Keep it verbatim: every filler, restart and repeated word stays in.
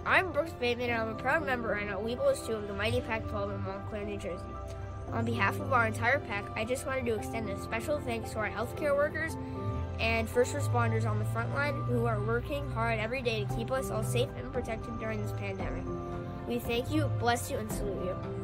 I'm Brooks Bateman, and I'm a proud member and a Weebles two of the Mighty Pac twelve in Montclair, New Jersey. On behalf of our entire pack, I just wanted to extend a special thanks to our healthcare workers and first responders on the front line who are working hard every day to keep us all safe and protected during this pandemic. We thank you, bless you, and salute you.